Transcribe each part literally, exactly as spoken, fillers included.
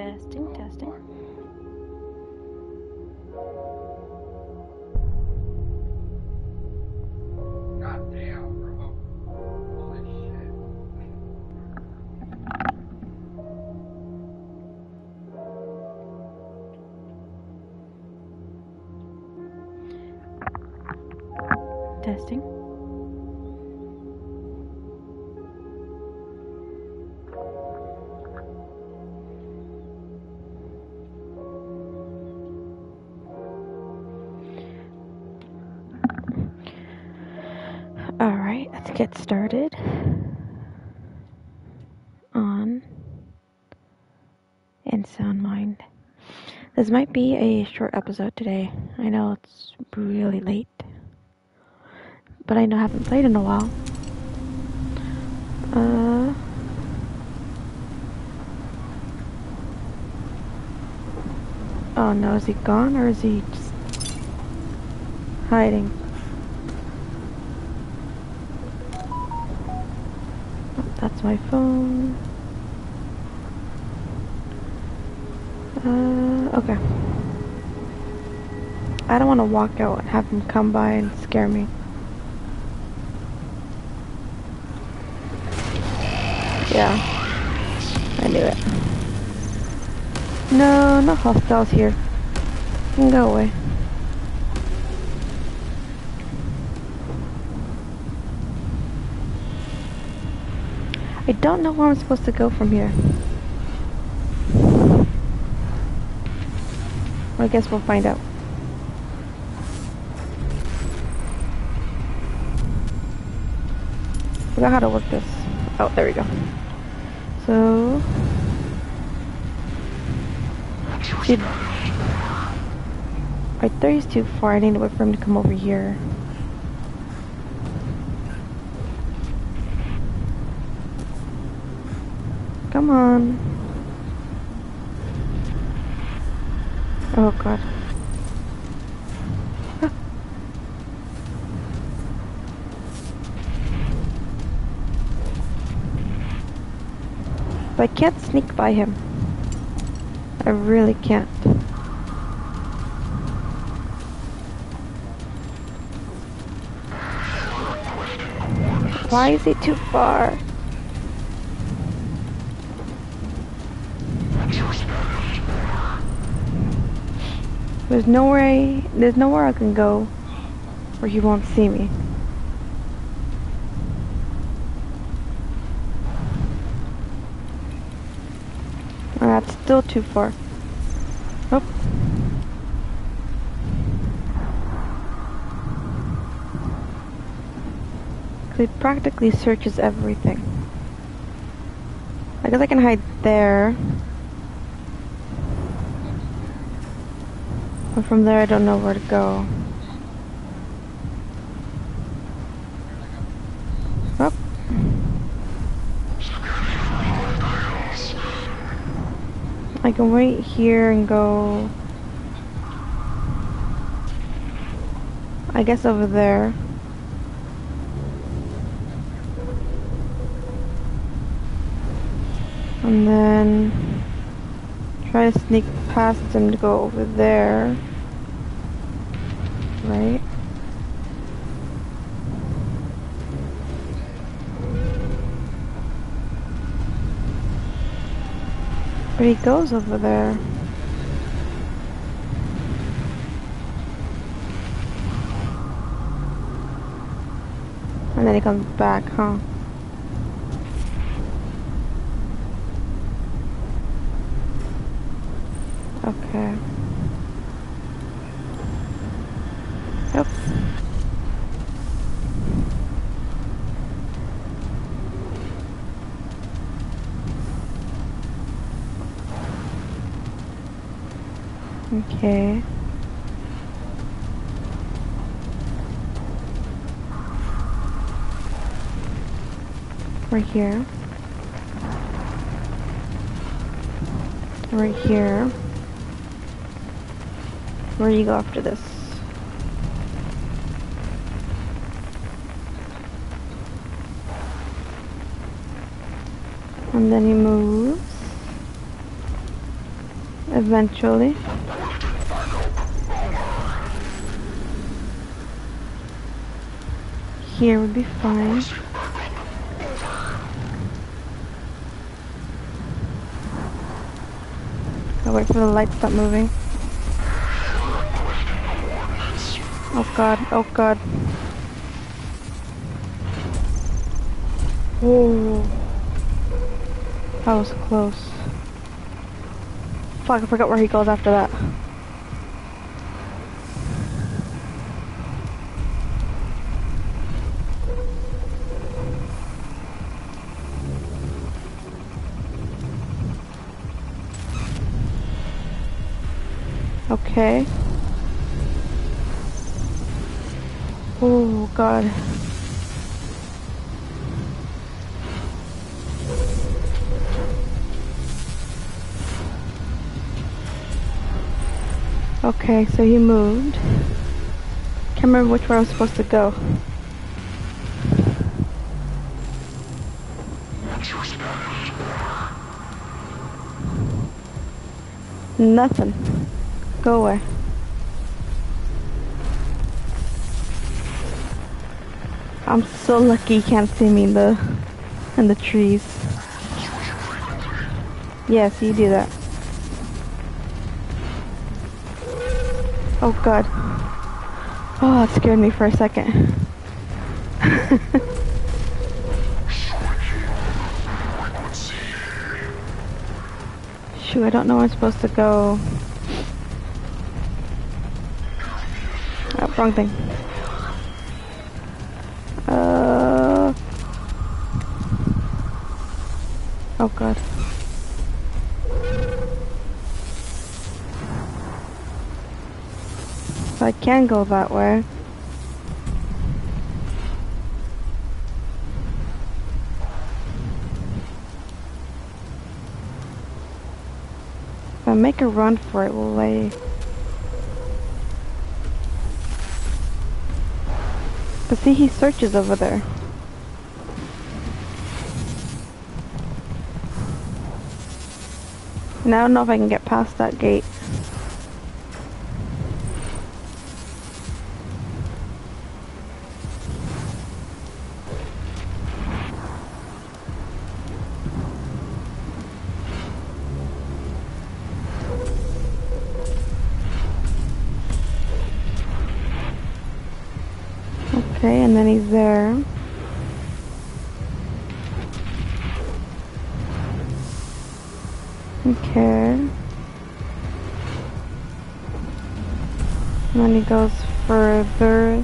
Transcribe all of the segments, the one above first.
Testing, testing. God damn, bro. Holy shit. Testing. Alright, let's get started on In Sound Mind. This might be a short episode today. I know it's really late, but I know I haven't played in a while. Uh, oh no, is he gone or is he just hiding? Oh, that's my phone. Uh, okay. I don't want to walk out and have him come by and scare me. Yeah, I knew it. No, no hostiles here. You can go away. I don't know where I'm supposed to go from here. Well, I guess we'll find out. Forgot how to work this. Oh, there we go. So, did right there? He's too far. I need to wait for him to come over here. Come on. Oh God. Ah. But I can't sneak by him. I really can't. Why is he too far? There's nowhere I, there's nowhere I can go where he won't see me. Oh, that's still too far. Oh. He practically searches everything. I guess I can hide there. But from there I don't know where to go. Oh. I can wait here and go, I guess over there. And then try to sneak past him to go over there. Right? But he goes over there. And then he comes back, huh? Okay. Yep. Okay. Right here. Right here. Where do you go after this? And then he moves. Eventually. Here would be fine. I'll wait for the light to stop moving. Oh god, oh god. Oh, that was close. Fuck, I forgot where he goes after that. Okay. Oh god. Okay, so he moved. Can't remember which way I was supposed to go. Nothing. Go away. I'm so lucky you can't see me in the in the trees. Yes, you do that. Oh god. Oh, that scared me for a second. Shoot, I don't know where I'm supposed to go. Oh, wrong thing. Uh. Oh god. So I can go that way. If I make a run for it, will I... But see, he searches over there. And I don't know if I can get past that gate. Okay, and then he's there. Okay. And then he goes further.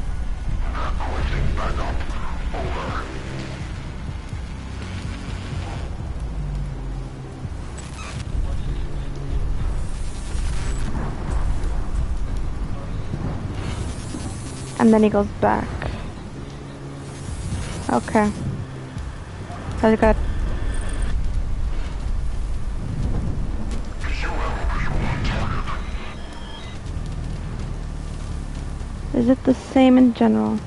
And then he goes back. Okay. That's good. Is it the same in general?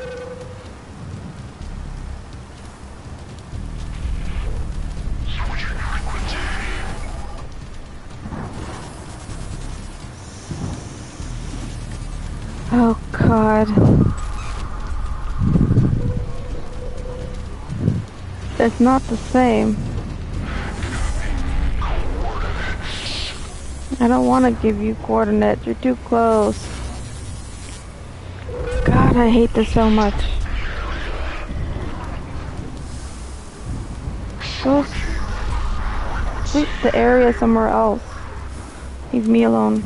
Oh god. It's not the same. I don't want to give you coordinates. You're too close. God, I hate this so much. Go sweep the area somewhere else. Leave me alone.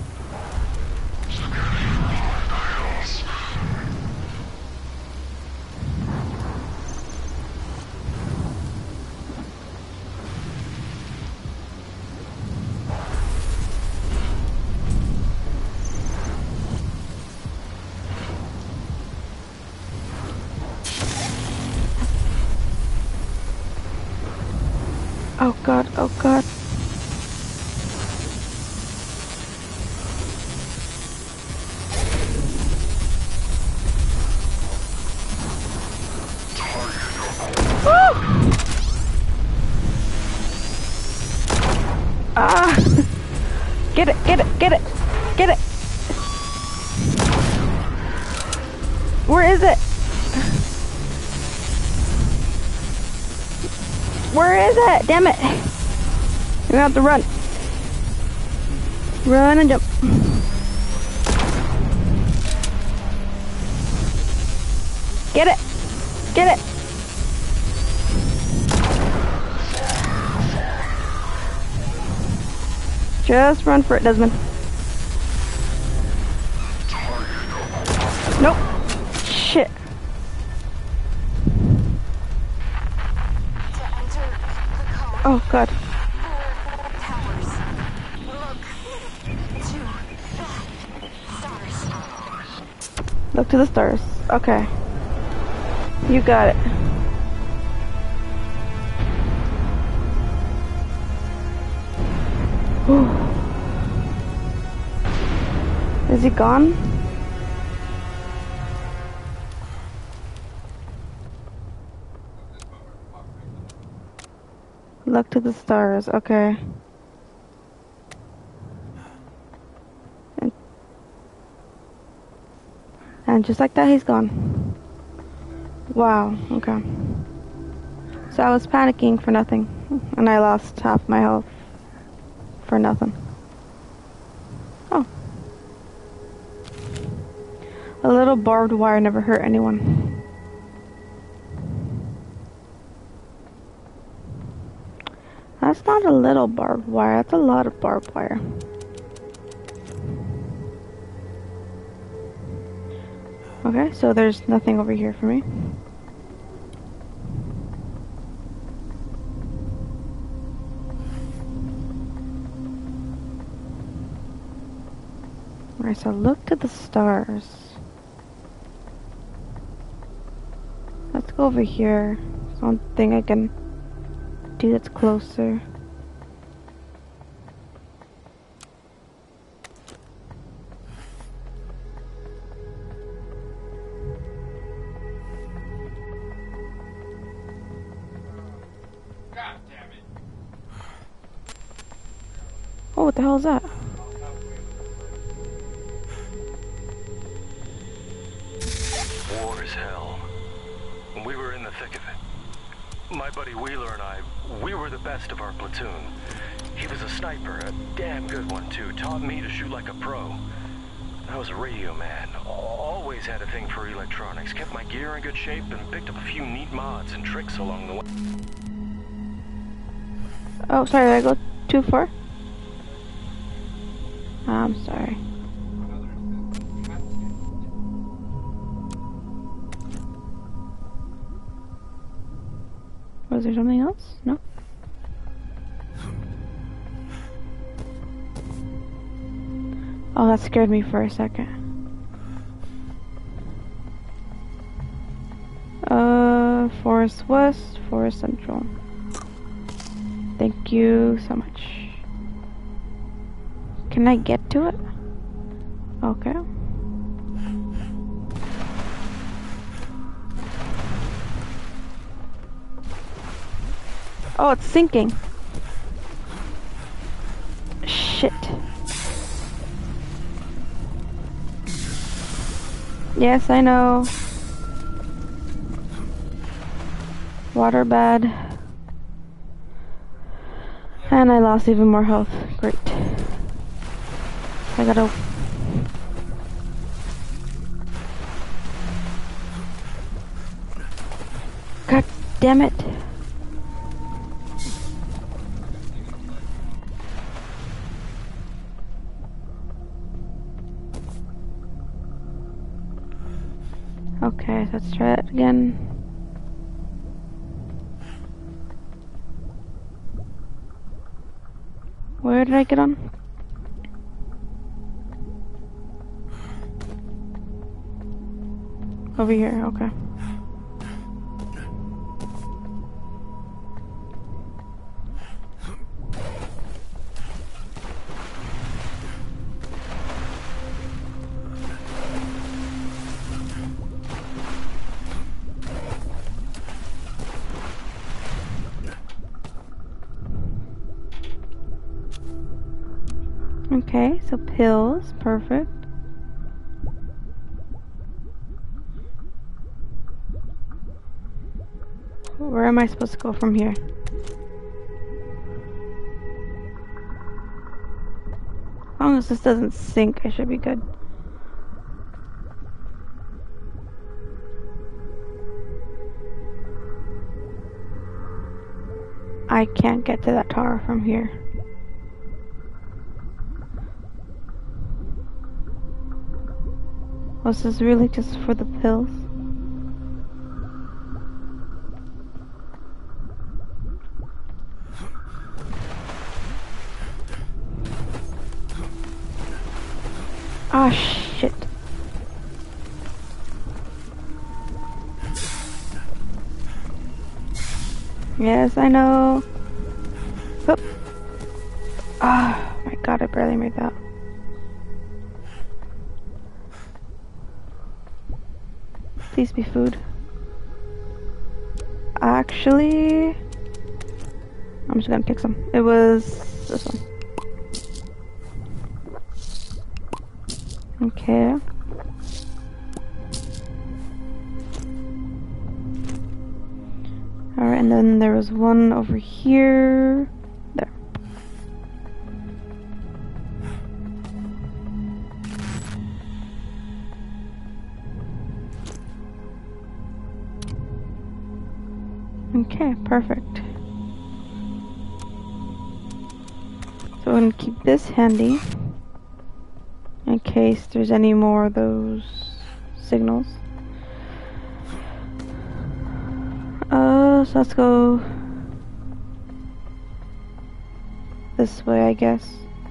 Oh god, oh god. Ah! Get it, get it, get it, get it. Where is it? Where is it? Damn it. We're gonna have to run. Run and jump. Get it. Get it. Just run for it, Desmond. Nope. Shit. Oh, God. Look to the stars. Okay. You got it. Whew. Is he gone? Look to the stars. Okay. And, and just like that, he's gone. Wow. Okay. So I was panicking for nothing, and I lost half my health for nothing. Oh. A little barbed wire never hurt anyone. That's not a little barbed wire, that's a lot of barbed wire. Okay, so there's nothing over here for me. Alright, so look to the stars. Let's go over here. There's one thing I can do that's closer. God damn it. Oh, what the hell is that? War is hell. We were in the thick of it. My buddy Wheeler and I, we were the best of our platoon. He was a sniper, a damn good one too. Taught me to shoot like a pro. I was a radio man. Always had a thing for electronics. Kept my gear in good shape and picked up a few neat mods and tricks along the way. Oh, sorry, did I go too far? I'm sorry. Was there something else? No? Oh, that scared me for a second. Uh, Forest West, Forest Central. Thank you so much. Can I get to it? Okay. Oh, it's sinking. Shit. Yes, I know. Water bad. And I lost even more health. Great. I gotta... God damn it. Okay, let's try it again. Where did I get on? Over here, okay. Okay, so pills, perfect. Where am I supposed to go from here? As long as this doesn't sink, I should be good. I can't get to that tower from here. Was this really just for the pills? Ah, shit. Yes, I know. Oh. Ah, my god, I barely made that. Please be food. Actually, I'm just gonna pick some. It was this one. Okay. Alright, and then there was one over here. There. Okay, perfect. So I'm gonna keep this handy in case there's any more of those signals. Uh, so let's go this way, I guess.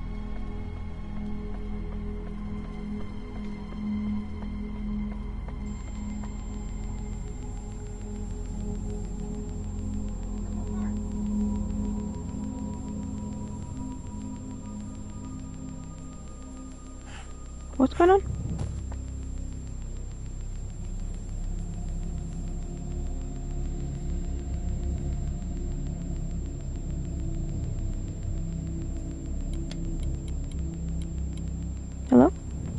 What's going on? Hello?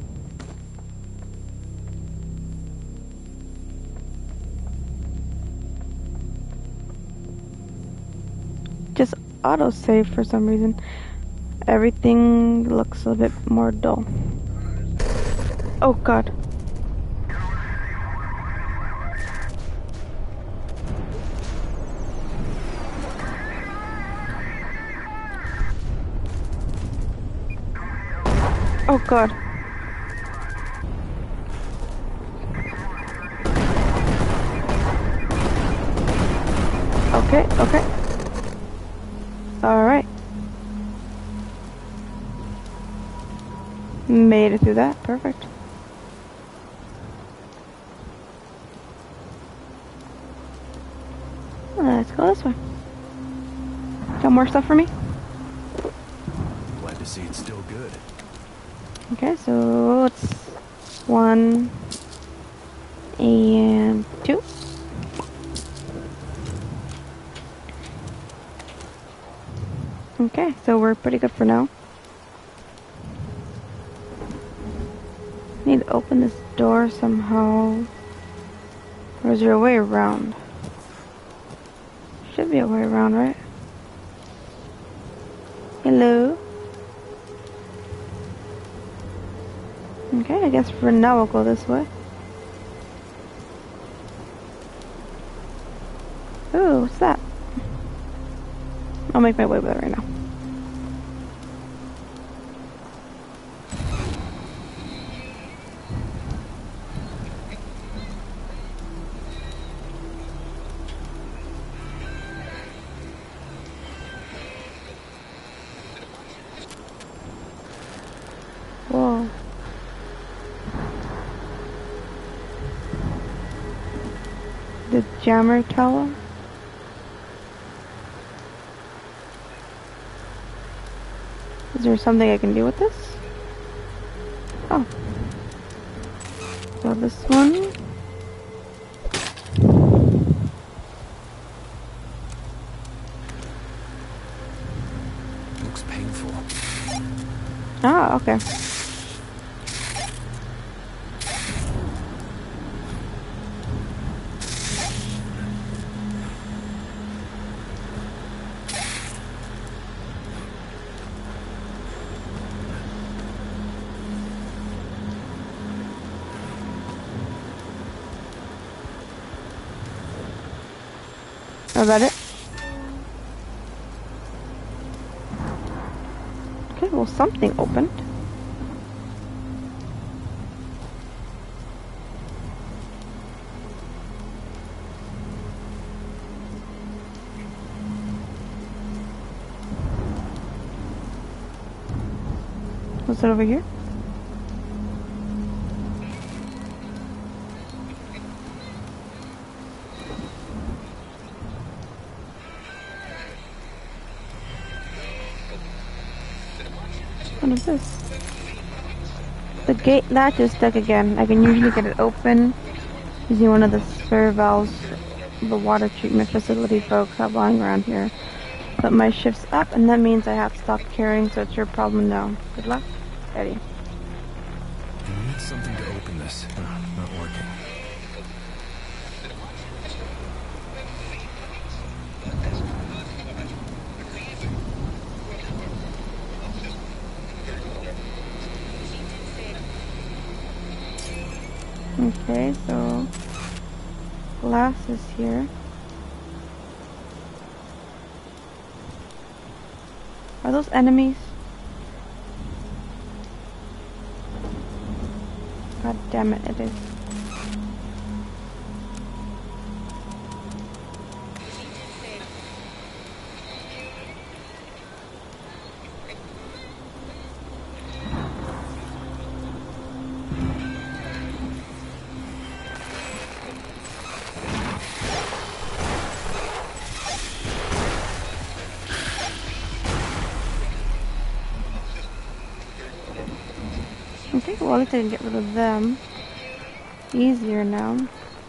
Just autosave for some reason. Everything looks a bit more dull. Oh god. Oh god. Okay, okay. Alright. Made it through that. Perfect. Let's go this way. Got more stuff for me? Glad to see it's still good. Okay, so it's one and two. Okay, so we're pretty good for now. Need to open this door somehow. Or is there a way around? Should be a way around, right? Hello? Okay, I guess for now we'll go this way. Ooh, what's that? I'll make my way with it right now. Whoa. The jammer tower? Is there something I can do with this? Oh. So this one. Looks painful. Ah, okay. Is that it? Okay, well, something opened. What's that over here? What is this? The gate latch is stuck again. I can usually get it open using one of the spare valves the water treatment facility folks have lying around here. But my shift's up, and that means I have to stop carrying, so it's your problem now. Good luck, Eddie. I need something to open this. Uh, not working. Okay, so glass is here. Are those enemies? God damn it, it is. Okay, well, at least I can get rid of them easier now.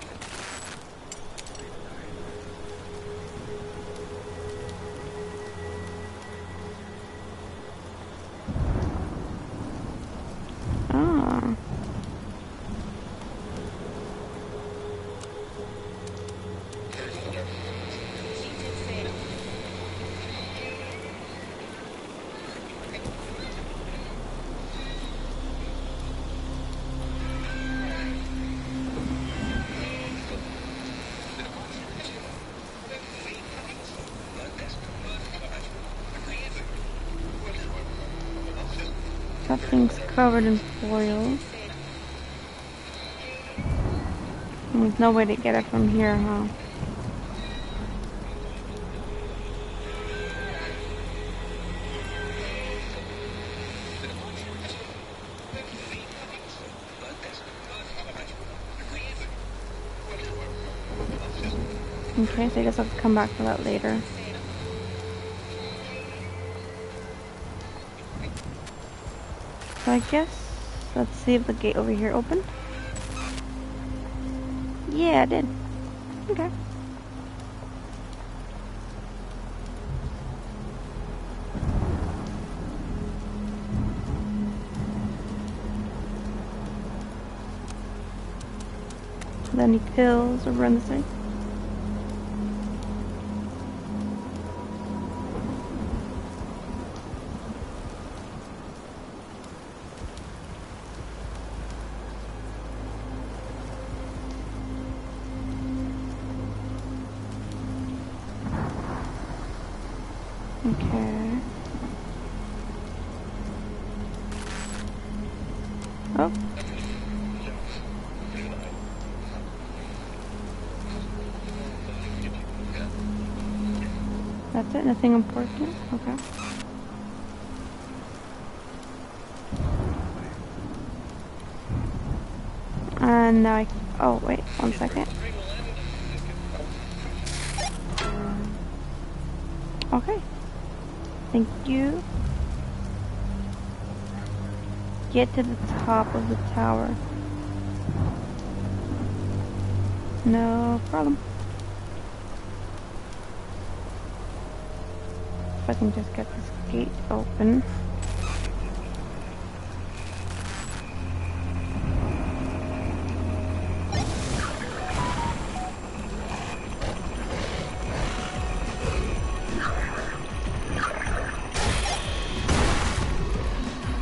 Ah. That thing's covered in foil. And there's no way to get it from here, huh? Okay, so I guess I'll have to come back for that later. So I guess, let's see if the gate over here opened. Yeah, it did. Okay. Are there any pills over on the side? Okay. Oh. That's it? Nothing important? Okay. And now I... Oh, wait. One second. Okay. Thank you. Get to the top of the tower. No problem. If I can just get this gate open.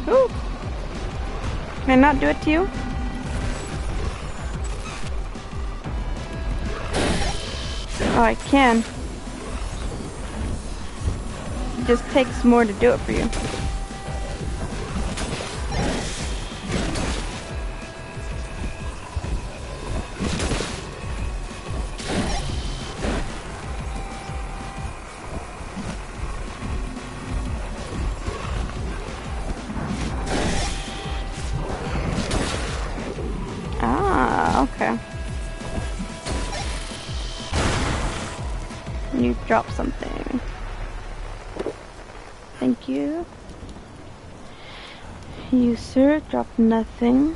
Ooh. Can I not do it to you? Oh, I can. It just takes more to do it for you. Ah, okay. You drop something. Thank you. You, sir, dropped nothing.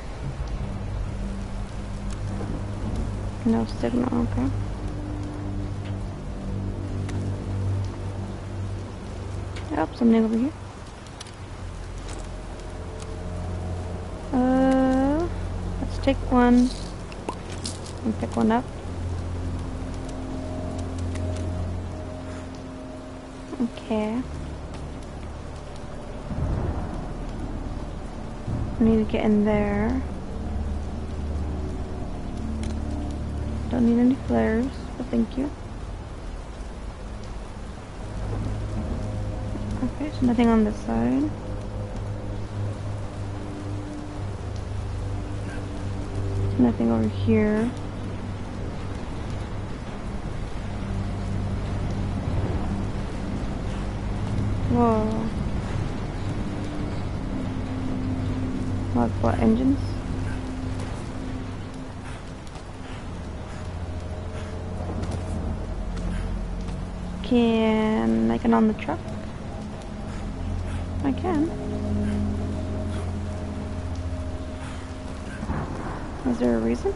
No signal, okay. Oh, something over here. Uh, let's take one and pick one up. Okay. I need to get in there. Don't need any flares, but thank you. Okay, so nothing on this side. Nothing over here. Whoa. Like what, engines? Can I get on the truck? I can. Is there a reason?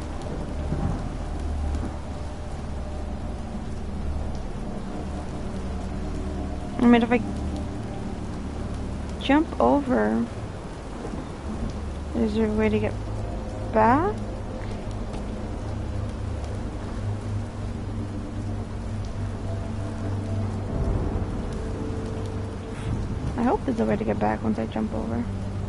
I mean, if I jump over, is there a way to get back? I hope there's a way to get back once I jump over.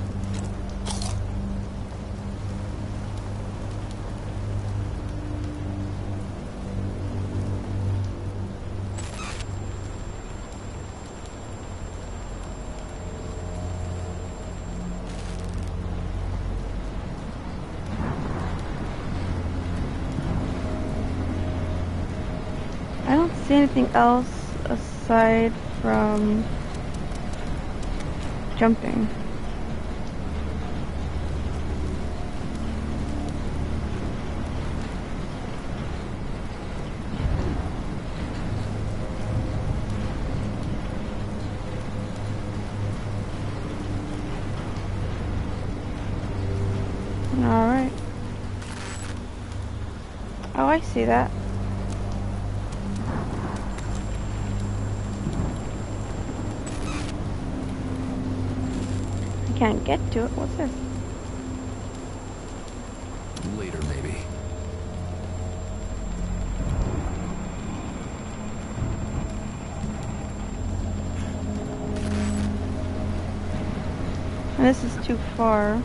I don't see anything else aside from jumping. Alright. Oh, I see that. Can't get to it. What's this? Later, maybe. And this is too far.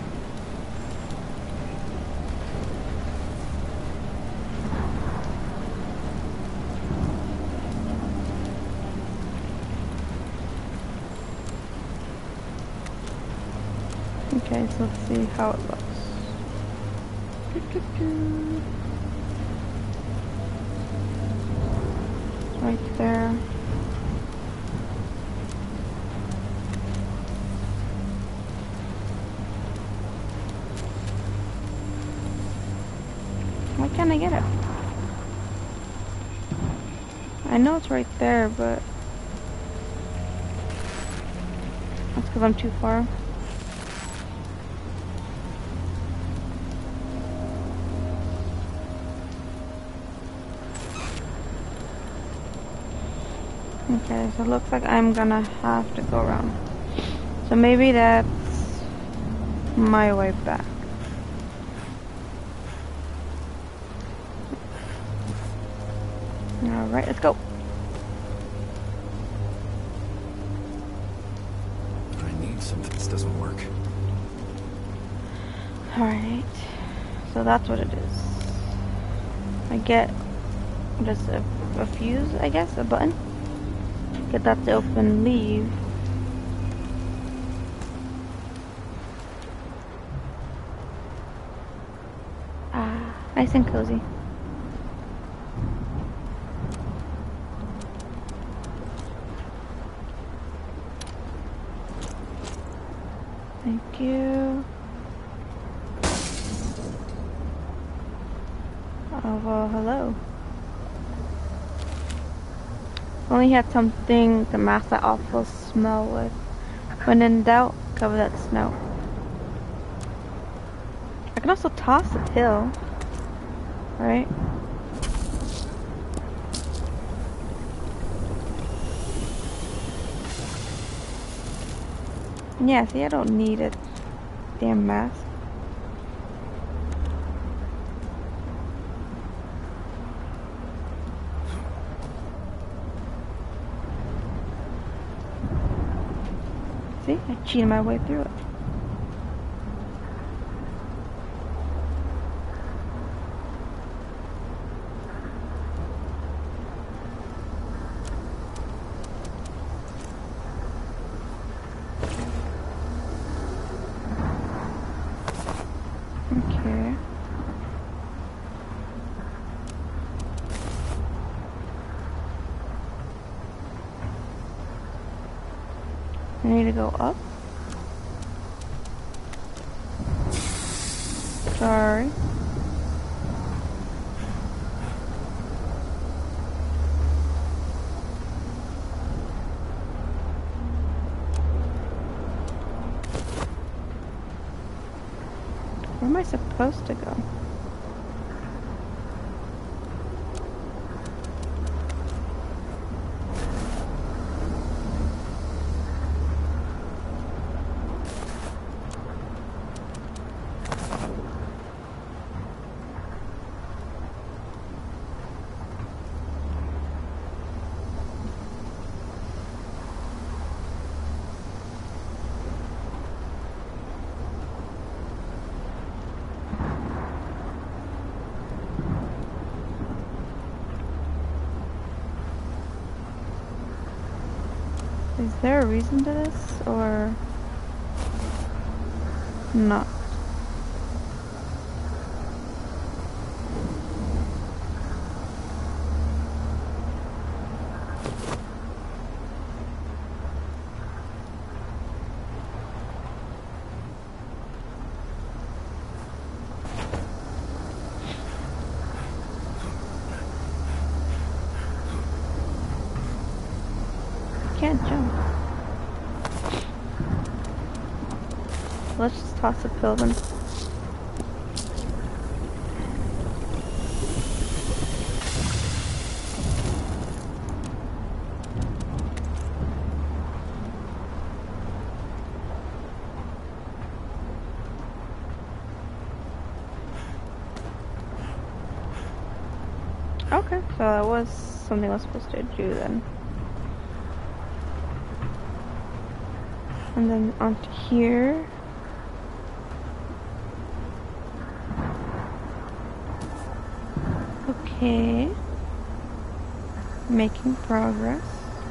Okay, so let's see how it looks. Doo-doo-doo. Right there. Why can't I get it? I know it's right there, but that's because I'm too far. Okay, so it looks like I'm gonna have to go around. So maybe that's my way back. Alright, let's go. I need Something doesn't work. Alright. So that's what it is. I get just a, a fuse, I guess, a button. Get that to open, leave. Ah, nice and cozy. Thank you. Oh, well, hello. Only had something to mask that awful smell with. When in doubt, cover that snow. I can also toss the pill, right? Yeah, see, I don't need a damn mask. See, I cheated my way through it. Okay. I need to go up. Sorry. Where am I supposed to go? Is there a reason to this, or not? Can't jump. Let's just toss the pill then. Okay, so that was something I was supposed to do then. And then onto here. Okay. Making progress.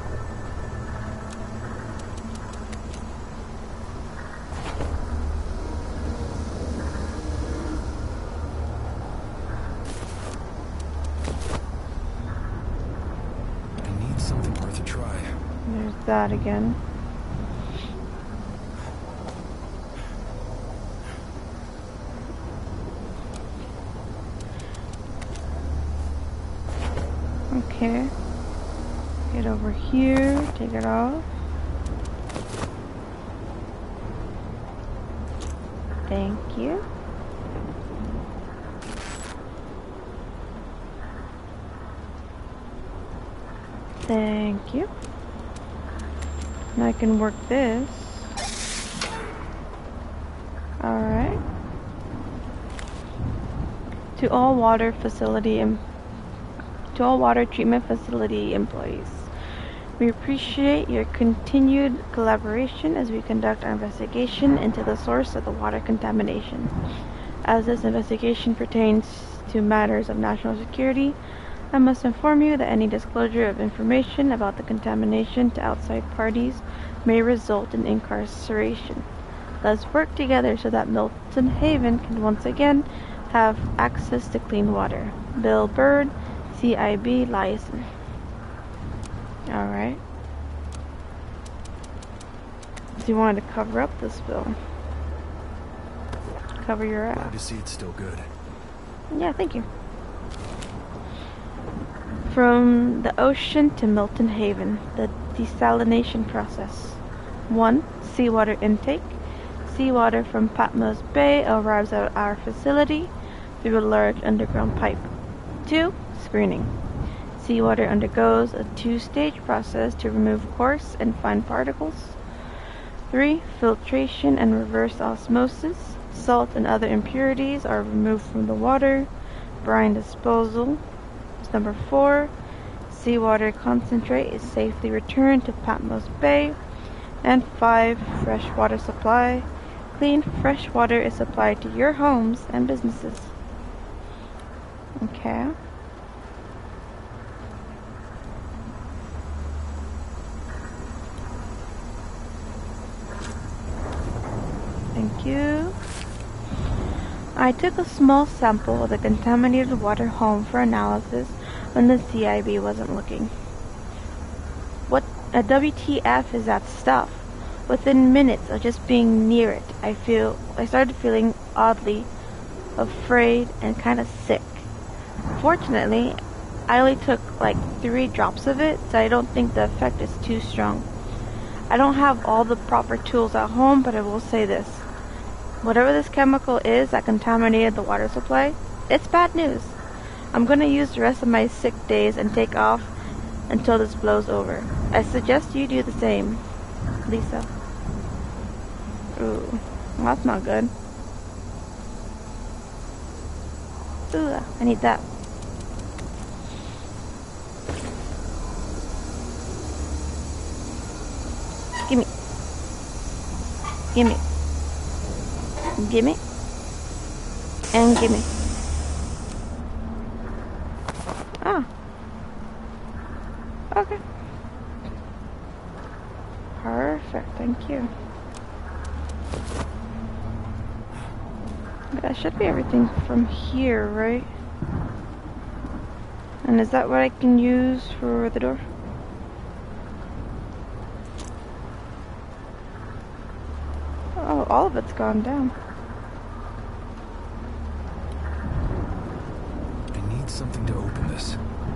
I need something worth a try. There's that again. Okay, get over here, take it off. Thank you. Thank you. And I can work this. Alright. To all water facility em- to all water treatment facility employees. We appreciate your continued collaboration as we conduct our investigation into the source of the water contamination. As this investigation pertains to matters of national security, I must inform you that any disclosure of information about the contamination to outside parties may result in incarceration. Let's work together so that Milton Haven can once again have access to clean water. Bill Bird, C I B liaison. Alright. So you wanted to cover up this bill. Cover your ass. Glad to see it's still good. Yeah, thank you. From the ocean to Milton Haven, the desalination process. one. Seawater intake. Seawater from Patmos Bay arrives at our facility through a large underground pipe. two. Screening. Seawater undergoes a two-stage process to remove coarse and fine particles. three. Filtration and reverse osmosis. Salt and other impurities are removed from the water. Brine disposal. Number four. Seawater concentrate is safely returned to Patmos Bay. And five. Fresh water supply. Clean fresh water is supplied to your homes and businesses. Okay. Thank you. I took a small sample of the contaminated water home for analysis when the C I B wasn't looking. What a W T F is that stuff? Within minutes of just being near it, I feel I started feeling oddly afraid and kind of sick. Fortunately, I only took like three drops of it, so I don't think the effect is too strong. I don't have all the proper tools at home, but I will say this. Whatever this chemical is that contaminated the water supply, it's bad news. I'm going to use the rest of my sick days and take off until this blows over. I suggest you do the same. Lisa. Ooh, well, that's not good. Ooh, I need that. Gimme. Gimme. Gimme. And gimme. Ah. Okay. Perfect, thank you. That should be everything from here, right? And is that what I can use for the door? Oh, all of it's gone down. I need something to open this.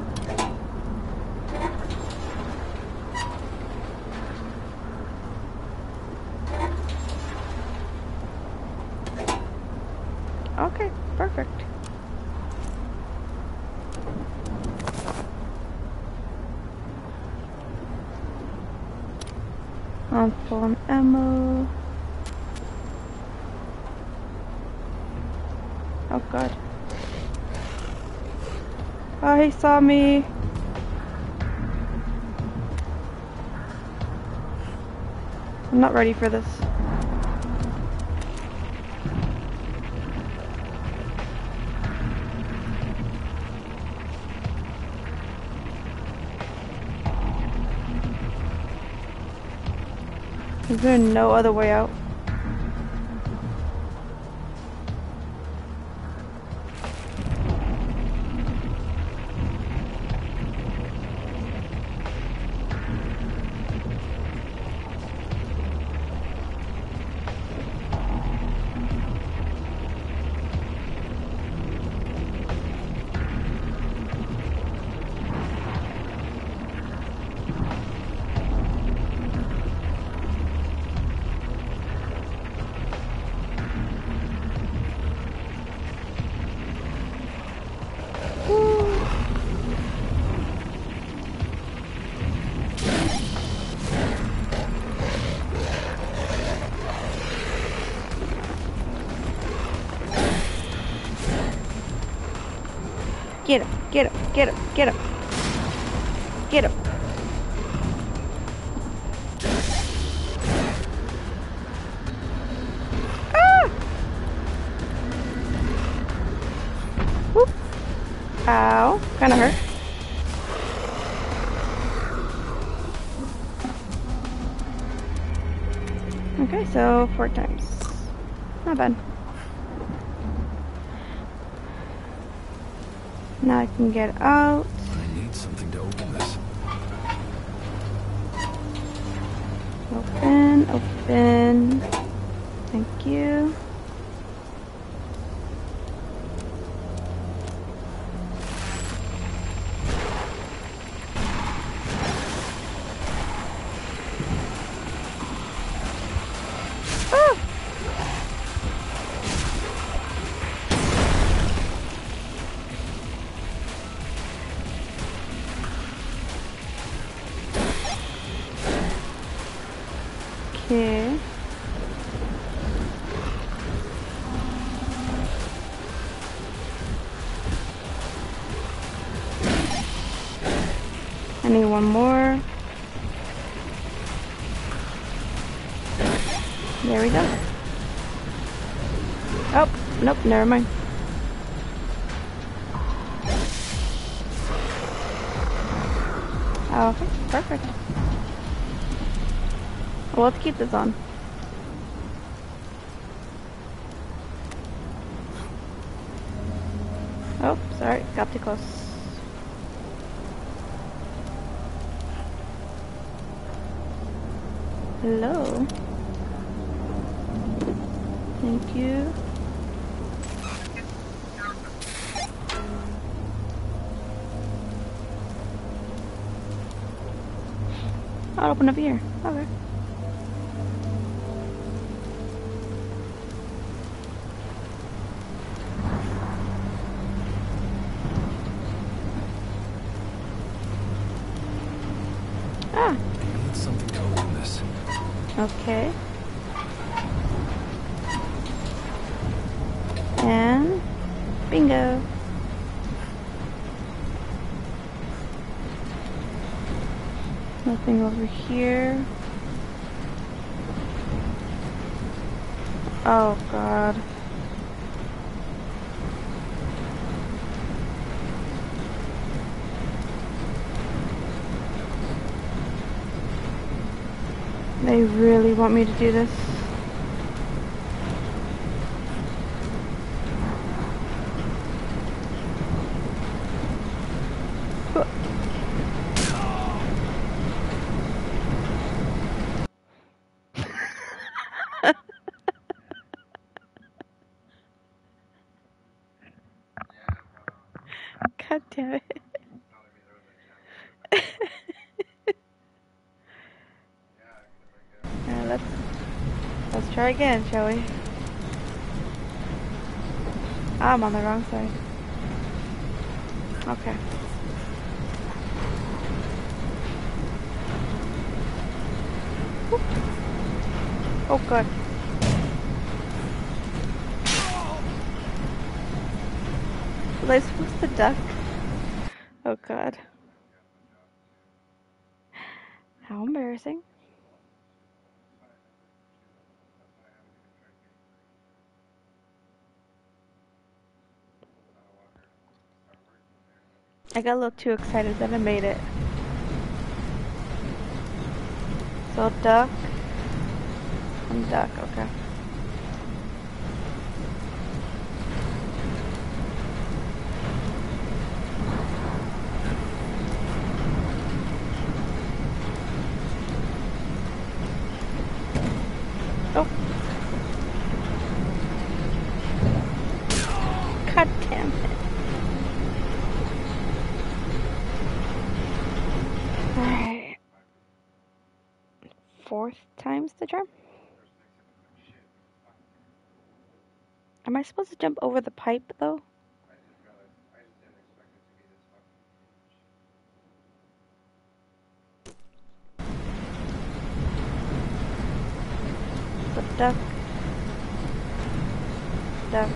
Okay, perfect. I'm full on ammo. Oh god. Oh, he saw me. I'm not ready for this. Is there no other way out? Get him, get him, get him, get him. Get him. Ow. Kinda hurt. Okay, so four times. Not bad. Now I can get out. I need something to open this. Open, open. Thank you. Okay. I need one more. There we go. Oh, nope, never mind. Okay, perfect. Well, let's keep this on. Oh, sorry, got too close. Hello. Thank you. I'll open up here. Okay. Ah. I need something to open this. Okay. And bingo. Nothing over here. Oh God. They really want me to do this. God damn it. Now let's let's try again, shall we? I'm on the wrong side. Okay. Whoop. Oh God. Was I supposed to duck? Oh God. How embarrassing. I got a little too excited that I made it. So duck and duck, okay. Oh. God damn it. Alright. Fourth time's the charm? Am I supposed to jump over the pipe though? So duck. Duck.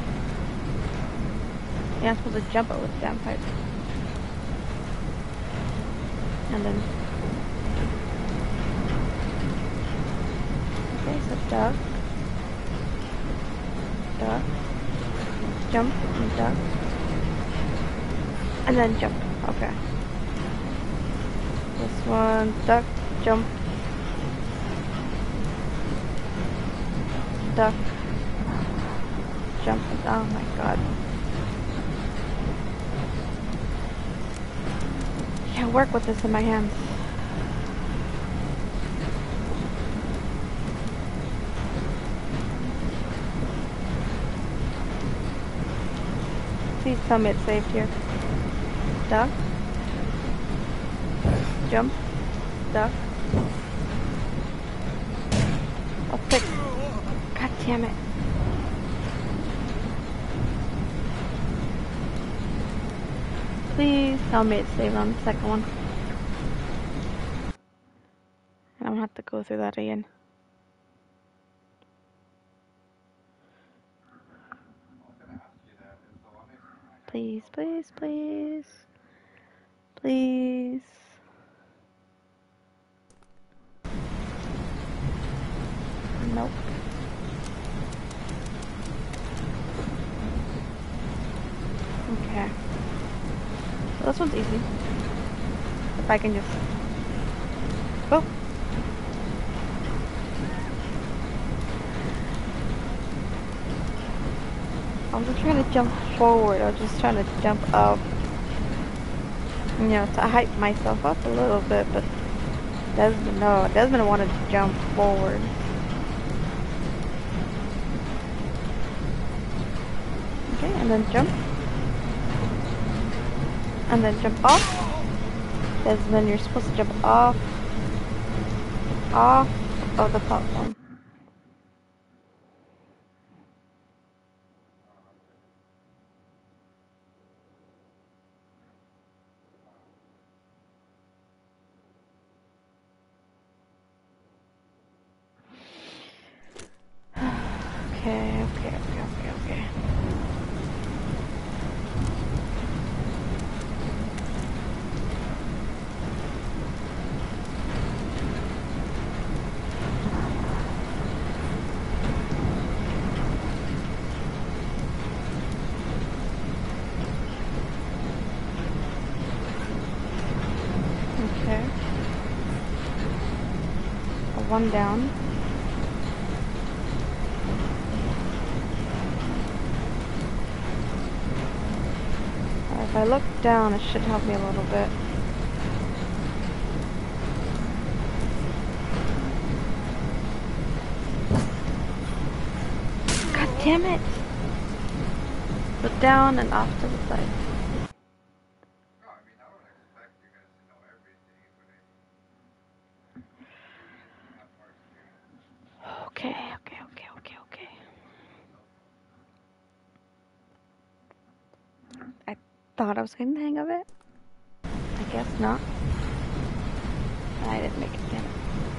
Yeah, I'm supposed to jump over the damn pipe. And then... Okay, so duck. Duck. Jump and duck. And then jump. Okay. This one, duck, jump. Duck. Jump. Oh my god. Can't work with this in my hands. Please tell me it's saved here. Duck. Jump. Duck. I'll pick. God damn it. Please tell me it's saved on the second one. And I'm gonna have to go through that again. Please, please, please. Please. Nope. Okay. Well, this one's easy. If I can just... Oh! I wasn't trying to jump forward, I was just trying to jump up. You know, to hype myself up a little bit, but Desmond, no, Desmond wanted to jump forward. Okay, and then jump. And then jump off. Desmond, you're supposed to jump off. Off of the platform. Okay, okay, okay, okay, okay. Okay. One down. If I look down, it should help me a little bit. God damn it! Look down and off to the side. Okay, okay, okay, okay, okay. I thought I was getting the hang of it. I guess not. I didn't make it, damn it.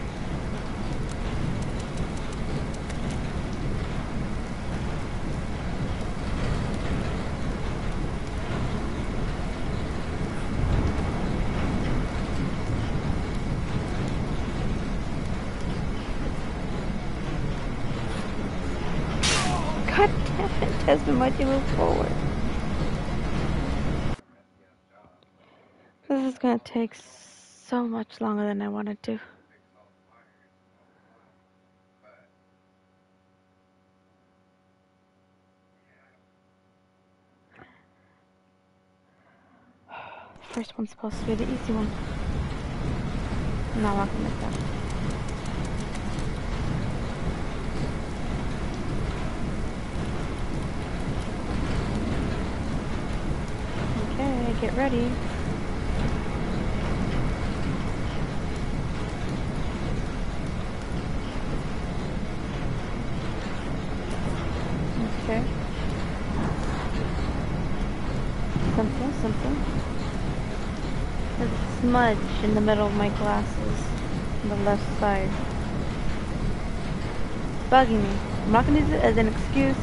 God damn it, Desmond, why'd you move forward? This is gonna take so much longer than I wanted to. The first one's supposed to be the easy one. Not walking like that. Okay, get ready. Okay. Simple, simple. There's a smudge in the middle of my glasses on the left side. It's bugging me. I'm not going to use it as an excuse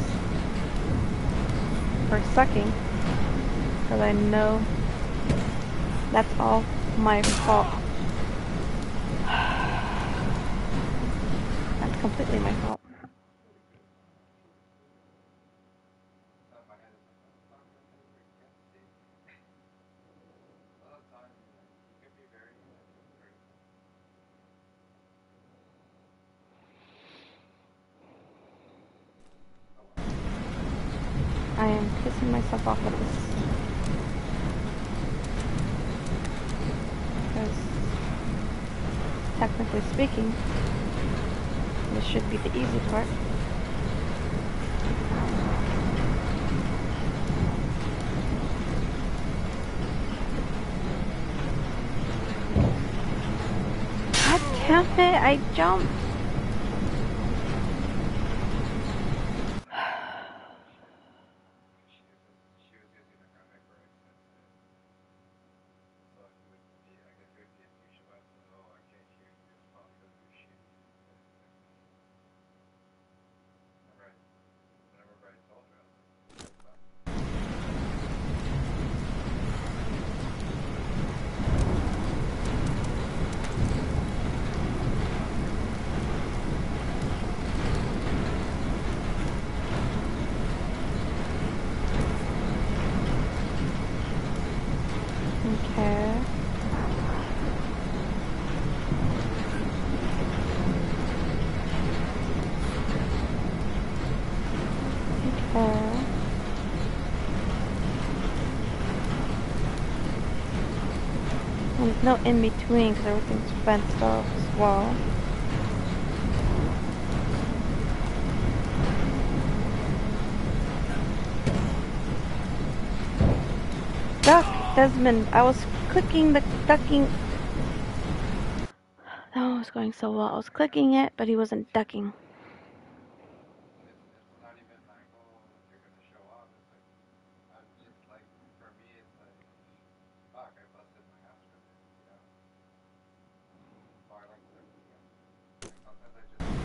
for sucking, because I know that's all my fault. That's completely my fault. I am pissing myself off with this. Because, technically speaking, this should be the easy part. God damn it, I jumped. Okay. Okay. And there's no in between because everything's fenced off as well. Duck, Desmond. I was clicking the ducking. That was going so well. I was clicking it, but he wasn't ducking. It's not even like, oh, they're gonna show up. It's like, I'm just like, for me, it's like, fuck, I busted my ass for this, you know? So I like to, you know, like sometimes I just.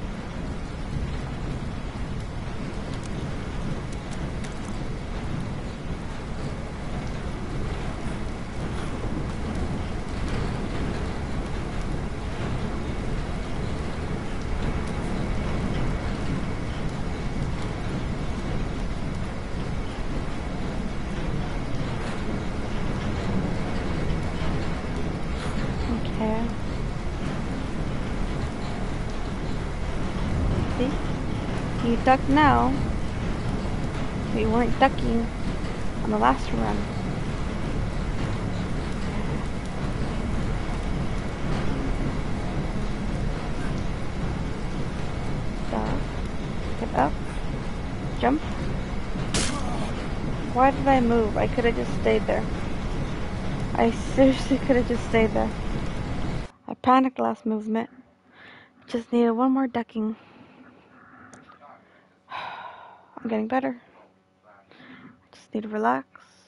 Okay. See? You duck now. But you weren't ducking on the last run. Duck. Get up. Jump. Why did I move? I could have just stayed there. I seriously could have just stayed there. I panicked last movement. Just needed one more ducking. I'm getting better. Just need to relax.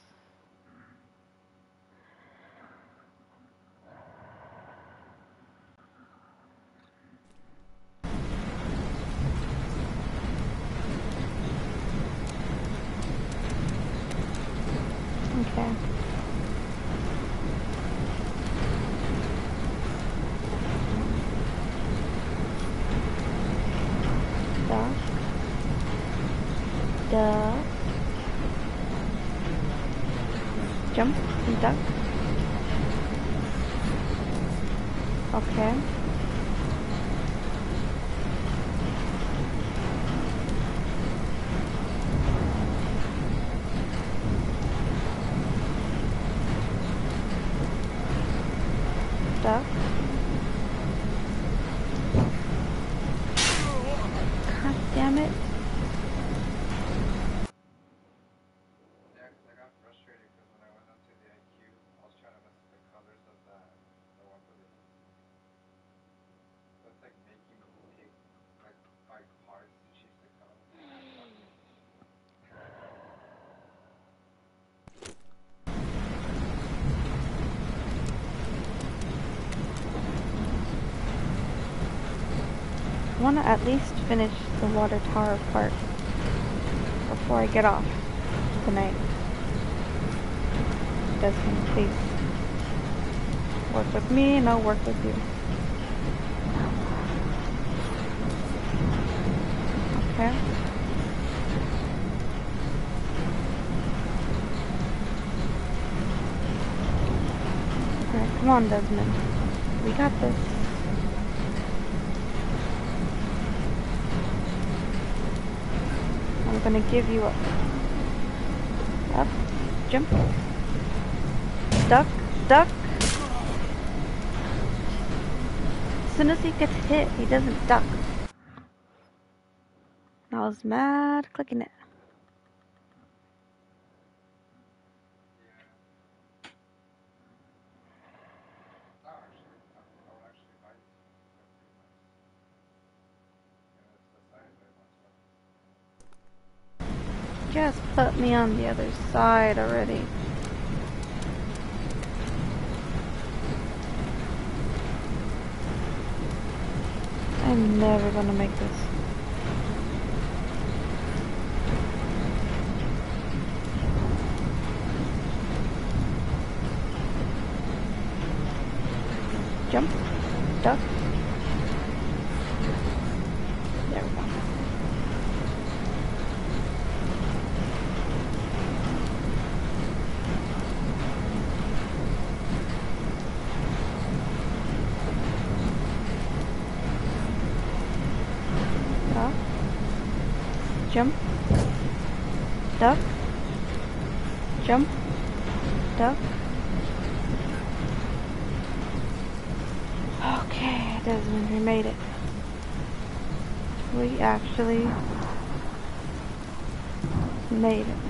Okay. Duck. Duck. Jump and duck. Okay. Duck. God damn it. Yeah, because I got frustrated because when I went up to the I Q, I was trying to mess with the colors of the, the one for the. So it's like making me pick, like, my cards to choose the color. Fuck me. I want to at least finish the water tower part before I get off tonight. Desmond, please work with me and I'll work with you. Okay? Alright, come on, Desmond. We got this. I'm gonna give you a Up. Jump. Duck. Duck. As soon as he gets hit, he doesn't duck. I was mad clicking it. No, actually, I, I would actually buy this. You know, it's the size I want. Just put me on the other side already. I'm never gonna make this. Jump, duck. There we go. Duck. Jump. Duck. Jump. Duck. Okay, Desmond, we made it. We actually made it.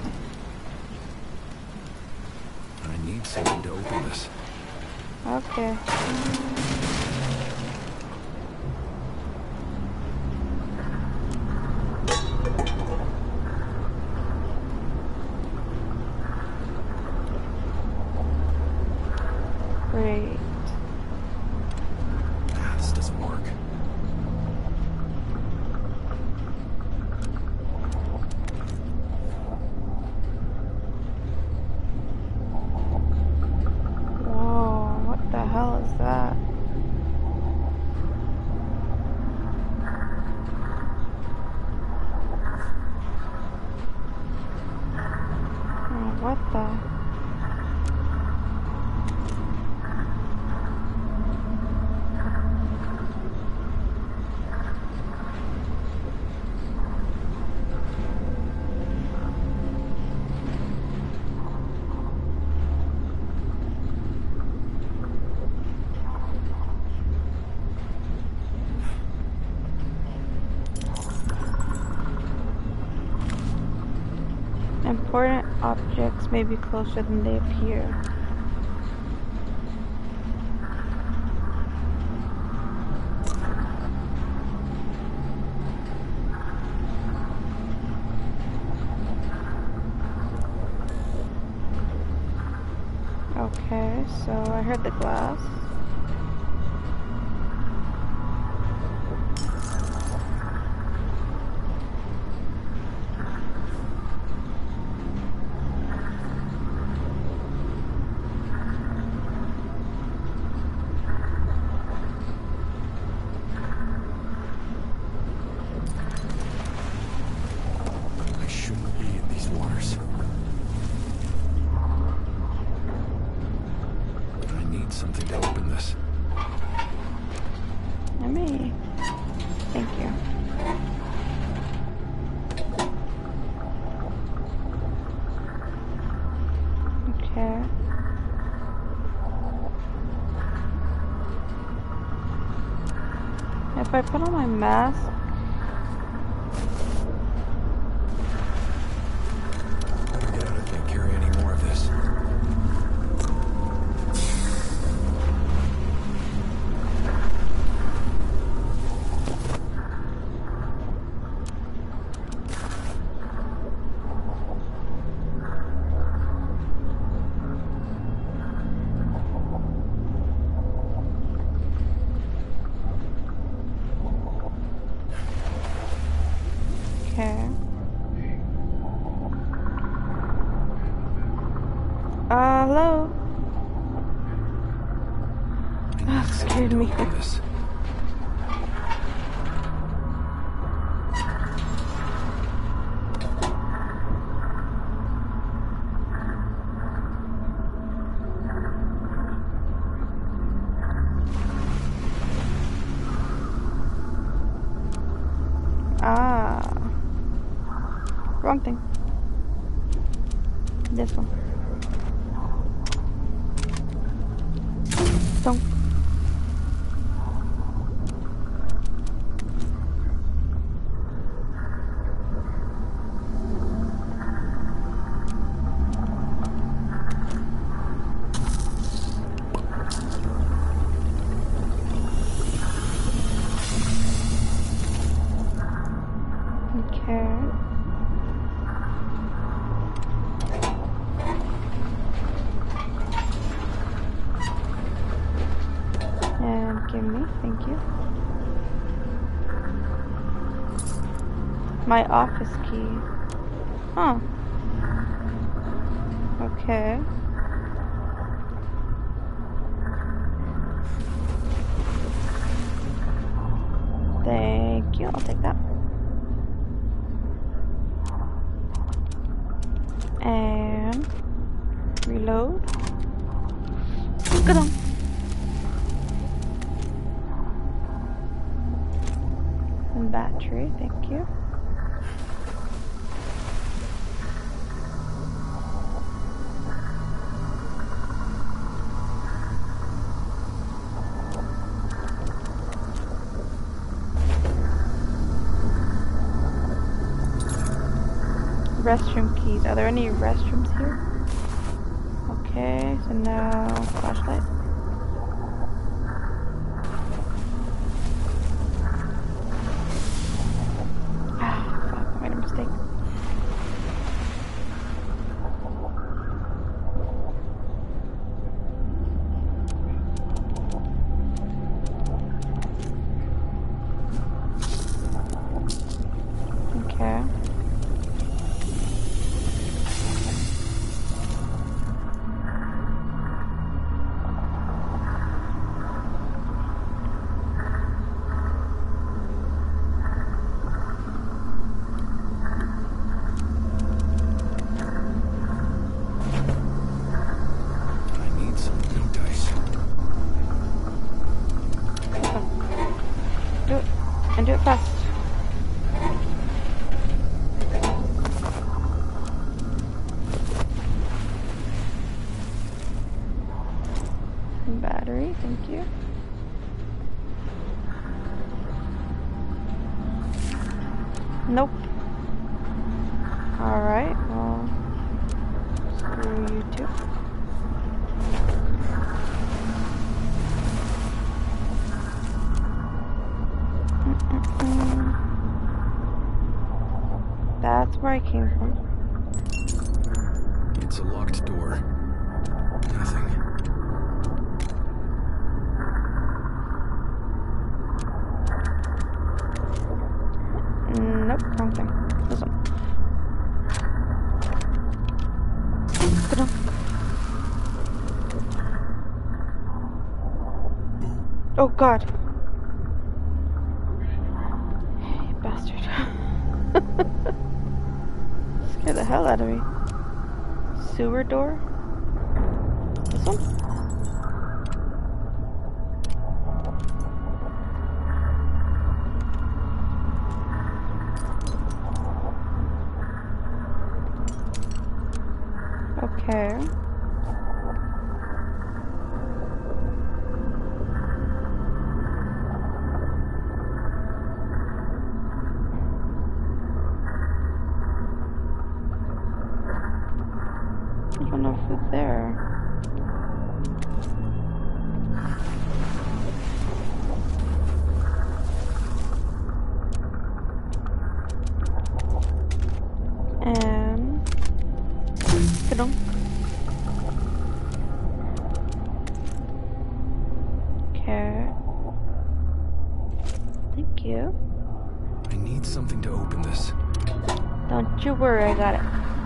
I need something to open this. Okay. Great. Ah, this doesn't work. Whoa, what the hell is that? Oh, what the? Important objects may be closer than they appear. Okay, so I heard the glass. I shouldn't be in these waters. I need something to open this. Let me. Thank you. Okay. If I put on my mask, Better get out of there. Carry any more of this. okay. Uh, hello? I need Ah, something scared to me. open this. Ah. Wrong thing. This one. Don't. My office key. Huh. Okay. Thank you. I'll take that. And reload. Good on. And battery. Thank you. Restroom keys. Are there any restrooms here? Okay, so now flashlight. Ah, fuck, I made a mistake. Okay. And do it fast. And battery, thank you. Nope. Alright, well, screw you too. That's where I came from. It's a locked door. Nothing. Nope, wrong thing. This one. Good on. Oh god. You bastard. Scared the hell out of me. Sewer door? This one? Okay. I don't know if it's there. And ka-dunk. Okay. Thank you. I need something to open this. Don't you worry, I got it.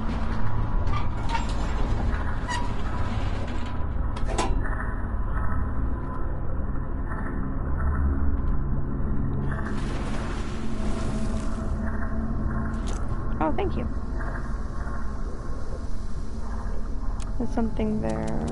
Oh, thank you. There's something there.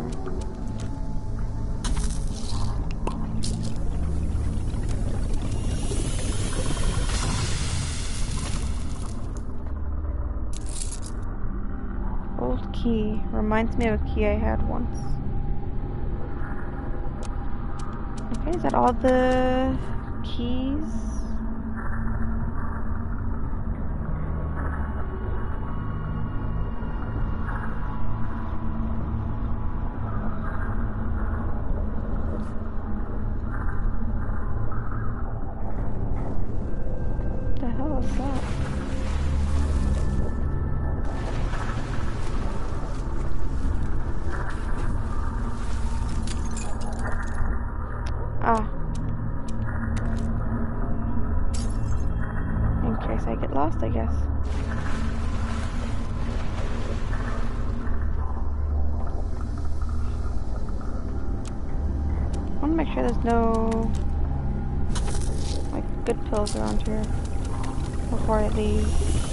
Gold key. Reminds me of a key I had once. Okay, is that all the keys? What the hell is that? Ah. In case I get lost, I guess. I want to make sure there's no like good pills around here before I leave.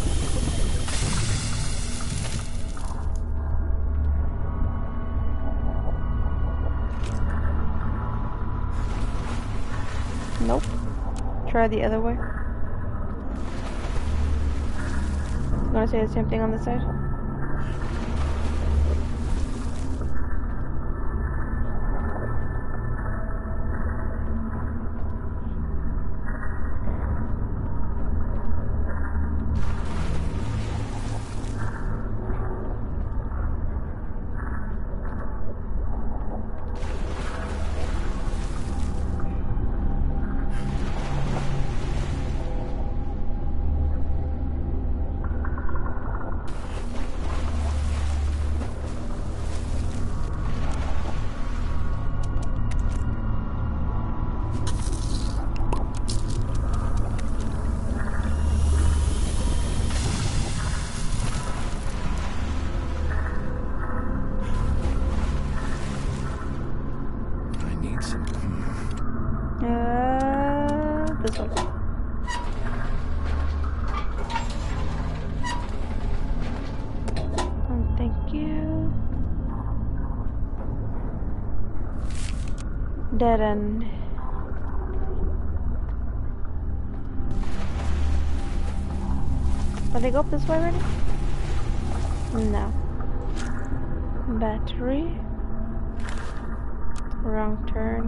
Nope. Try the other way. I'm gonna say the same thing on this side. Dead end. Did they go up this way already? No. Battery. Wrong turn.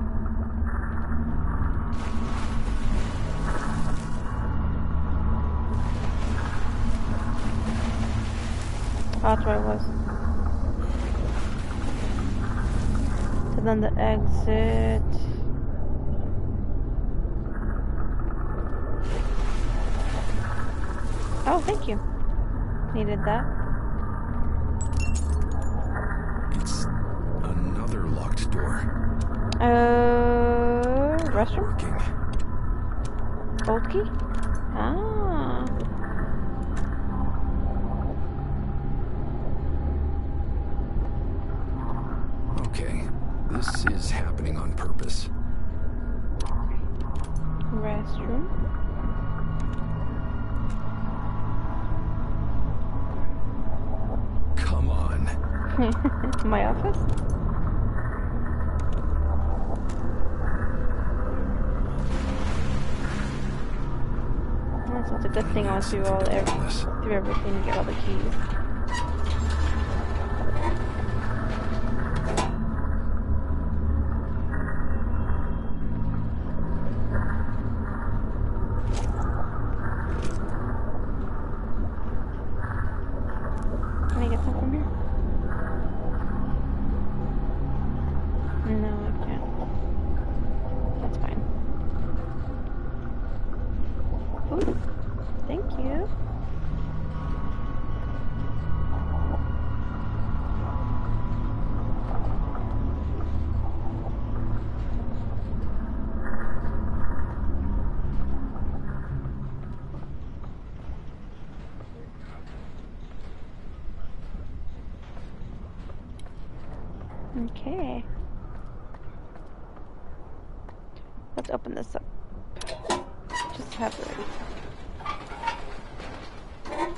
Oh, that's where I was. So then the exit. Oh, thank you. Needed that. It's another locked door. Uh, restroom? Working. Gold key? Ah. Okay, this is happening on purpose. Restroom. Come on. My office? So it's a good thing I went through all every, through everything to get all the keys. Can I get some from here? No, I can't. That's fine. Ooh, thank you. Okay. Let's open this up. Just have it ready.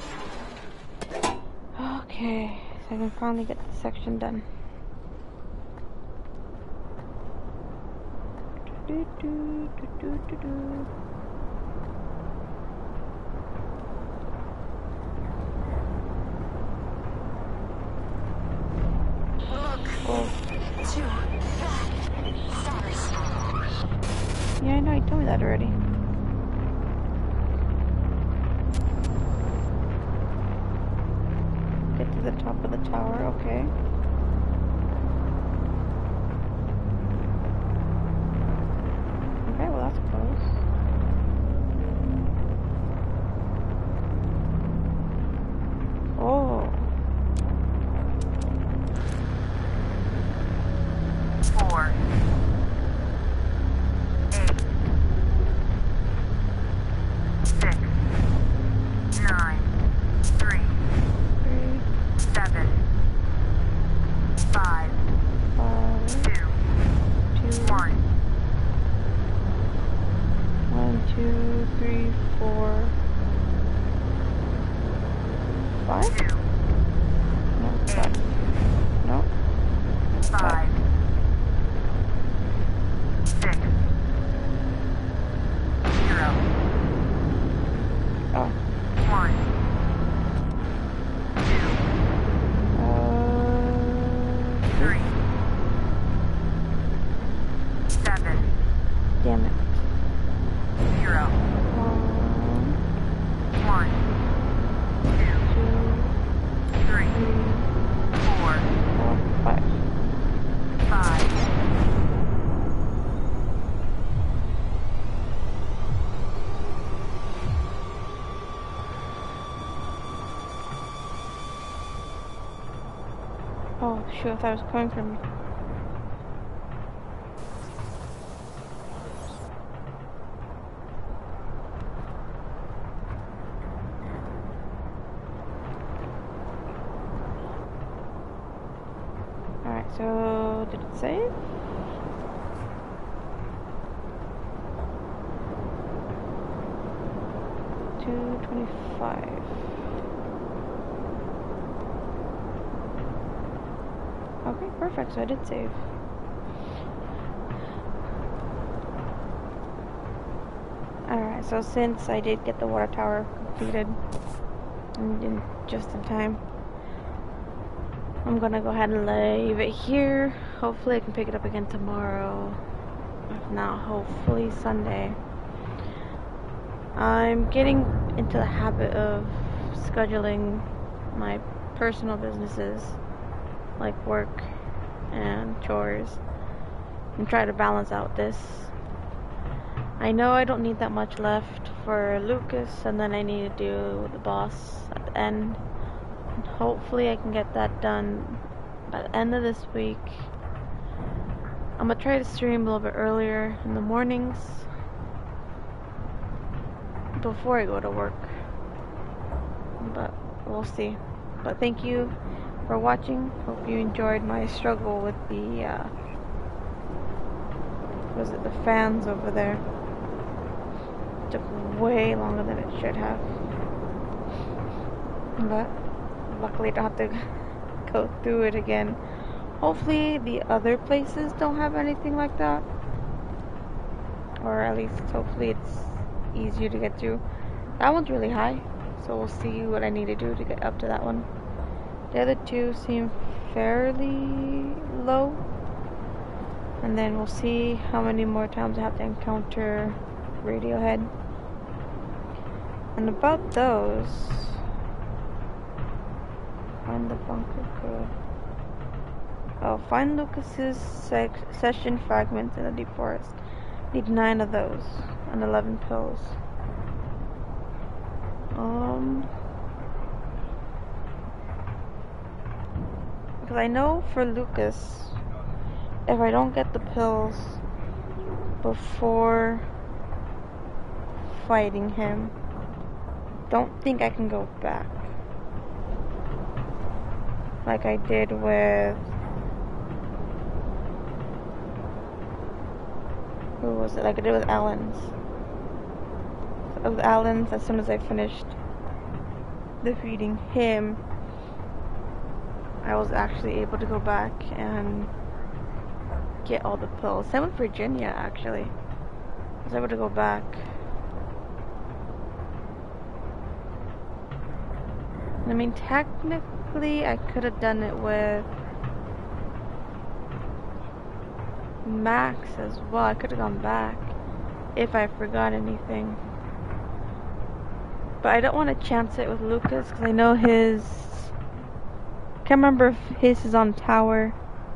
Okay, so I can finally get this section done. Do, do, do, do, do, do. to that stars. Yeah, I know, you told me that already. Get to the top of the tower, okay. Okay, well that's close. Oh. Four. Eight. Six. Nine. Three. Three, Seven. Five. five, Two. two, One. one, two, three, four, five? Two. No, five. No, Five. Six. Zero. oh. One. Two. Uh, Three. Seven. damn it. Zero. One, One. Two. two, Three. three, Four. four, five. Five. Oh shoot, I thought it was coming from me. Alright, so did it save? Two twenty-five. Okay, perfect. So I did save. Alright, so since I did get the water tower completed and in just in time, I'm gonna go ahead and leave it here. Hopefully I can pick it up again tomorrow. If not, hopefully Sunday. I'm getting into the habit of scheduling my personal businesses, like work and chores, and try to balance out this. I know I don't need that much left for Lucas, and then I need to do the boss at the end. And hopefully I can get that done by the end of this week. I'm gonna try to stream a little bit earlier in the mornings before I go to work, but we'll see. But thank you for watching. Hope you enjoyed my struggle with the uh, was it the fans over there. It took way longer than it should have, but luckily I don't have to go through it again. Hopefully the other places don't have anything like that, or at least hopefully it's easier to get through. That one's really high, so we'll see what I need to do to get up to that one. The other two seem fairly low, and then we'll see how many more times I have to encounter Radiohead. And about those, find the bunker code. Oh, find Lucas's sec session fragments in the deep forest. Need nine of those and eleven pills. Um, because I know for Lucas, if I don't get the pills before fighting him, don't think I can go back like I did with, who was it? Like I did with Alan's. With Alan's, as soon as I finished defeating him, I was actually able to go back and get all the pills. Same with Virginia, actually. I was able to go back. I mean, technically, I could have done it with Max as well. I could have gone back if I forgot anything. But I don't want to chance it with Lucas because I know his... Can't remember if his is on tower.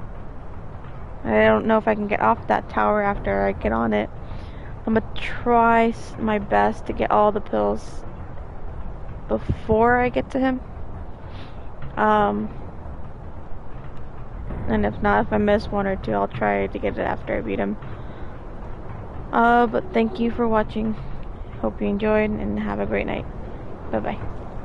I don't know if I can get off that tower after I get on it. I'm gonna try my best to get all the pills before I get to him. Um... And if not, if I miss one or two, I'll try to get it after I beat him. Uh, but thank you for watching. Hope you enjoyed and have a great night. Bye bye.